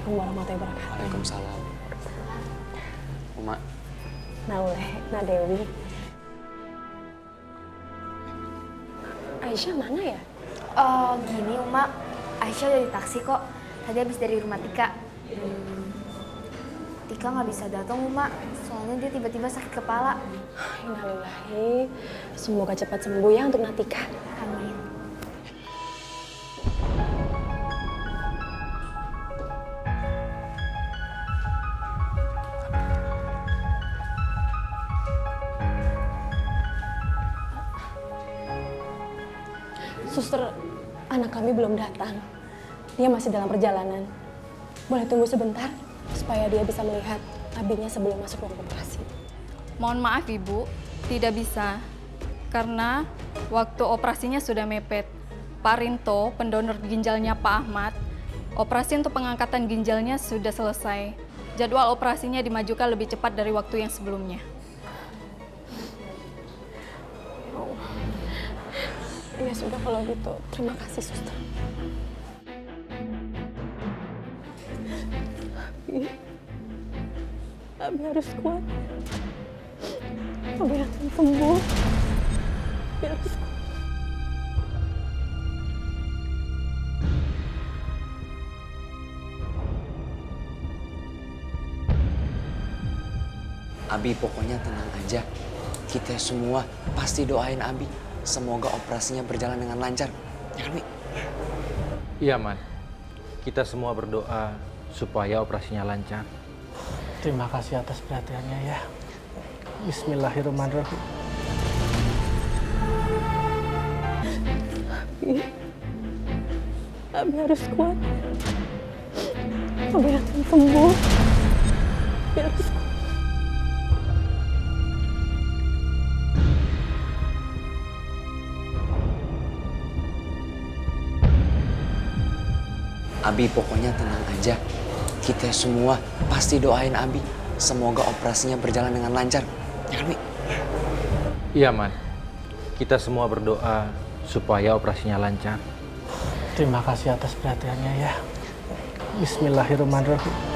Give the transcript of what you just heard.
Assalamualaikum warahmatullahi wabarakatuh. Waalaikumsalam. Uma. Nauleh, Nadewi. Aisyah mana ya? Gini Uma, Aisyah udah di taksi kok. Tadi habis dari rumah Tika. Tika nggak bisa datang Uma, soalnya dia tiba-tiba sakit kepala. Innalillahi. Semoga cepat sembuh ya untuk Natika. Amin. Suster, anak kami belum datang. Dia masih dalam perjalanan. Boleh tunggu sebentar supaya dia bisa melihat abinya sebelum masuk ruang operasi. Mohon maaf Ibu, tidak bisa. Karena waktu operasinya sudah mepet. Pak Rinto, pendonor ginjalnya Pak Ahmad, operasi untuk pengangkatan ginjalnya sudah selesai. Jadwal operasinya dimajukan lebih cepat dari waktu yang sebelumnya. Ya sudah kalau gitu, terima kasih suster. Abi harus kuat. Abi akan sembuh. Abi harus kuat. Abi pokoknya tenang aja. Kita semua pasti doain Abi. Semoga operasinya berjalan dengan lancar. Ya kan, Mi? Iya, Man. Kita semua berdoa supaya operasinya lancar. Terima kasih atas perhatiannya ya. Bismillahirrahmanirrahim. Abi harus kuat. Abi akan sembuh. Abi harus kuat. Abi pokoknya tenang aja. Kita semua pasti doain Abi. Semoga operasinya berjalan dengan lancar. Ya kan, Mi? Iya, Man. Kita semua berdoa supaya operasinya lancar. Terima kasih atas perhatiannya ya. Bismillahirrahmanirrahim.